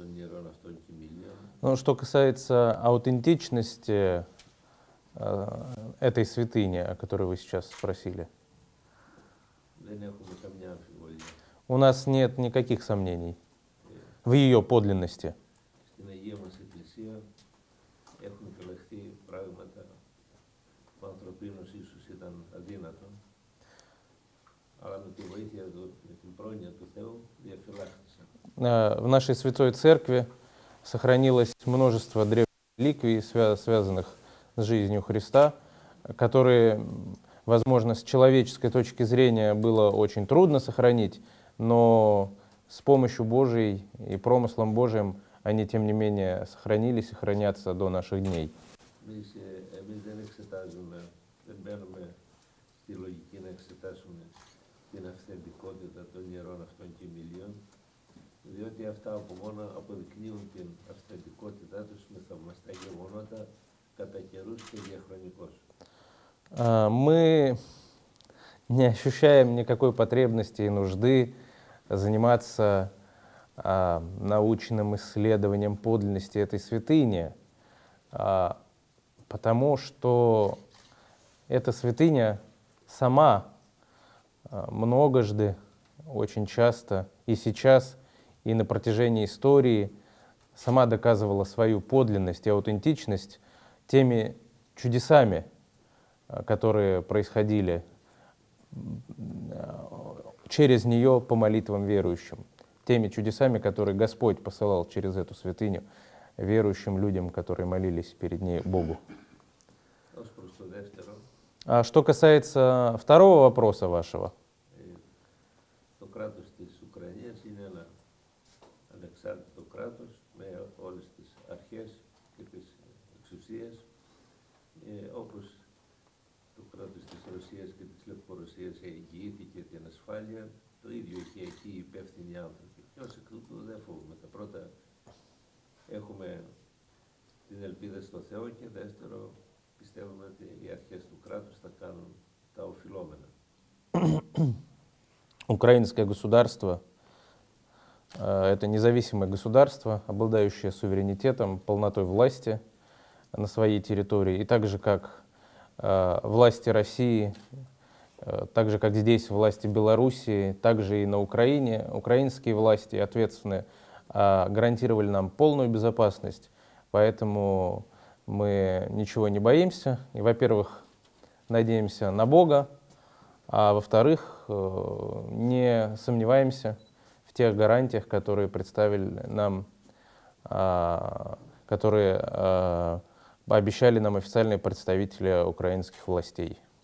Ну, что касается аутентичности этой святыни, о которой вы сейчас спросили, у нас нет никаких сомнений в ее подлинности. В нашей Святой Церкви сохранилось множество древних реликвий, связанных с жизнью Христа, которые, возможно, с человеческой точки зрения было очень трудно сохранить, но с помощью Божией и промыслом Божиим они, тем не менее, сохранились и хранятся до наших дней. Мы не ощущаем никакой потребности и нужды заниматься научным исследованием подлинности этой святыни, потому что эта святыня сама многожды, очень часто и сейчас, и на протяжении истории сама доказывала свою подлинность и аутентичность теми чудесами, которые происходили через нее по молитвам верующим, теми чудесами, которые Господь посылал через эту святыню верующим людям, которые молились перед ней Богу. А что касается второго вопроса вашего, украинское государство — это независимое государство, обладающее суверенитетом, полнотой власти на своей территории, и так же, как власти России, так же, как здесь власти Белоруссии, также и на Украине, украинские власти ответственные гарантировали нам полную безопасность, поэтому мы ничего не боимся и, во-первых, надеемся на Бога, а во-вторых, не сомневаемся в тех гарантиях, которые представили нам, которые обещали нам официальные представители украинских властей.